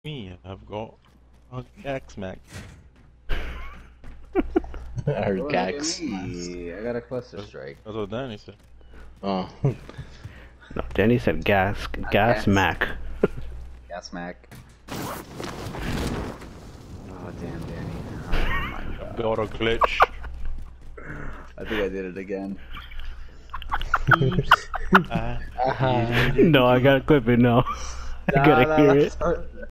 Me, I've got a Gax Mac. Or Look at Gax. me. I got a cluster strike. That's what Danny said. Oh. No, Danny said gas gas. Mac. Gas Mac. Oh damn, Danny. Oh my god. Got a glitch. I think I did it again. No, I gotta clip it now. I gotta hear it.